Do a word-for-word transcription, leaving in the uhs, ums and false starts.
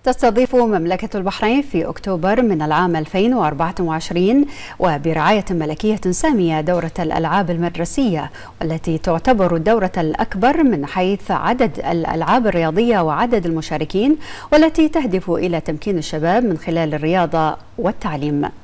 تستضيف مملكة البحرين في أكتوبر من العام ألفين وأربعة وعشرين وبرعاية ملكية سامية دورة الألعاب المدرسية، والتي تعتبر الدورة الأكبر من حيث عدد الألعاب الرياضية وعدد المشاركين، والتي تهدف إلى تمكين الشباب من خلال الرياضة والتعليم.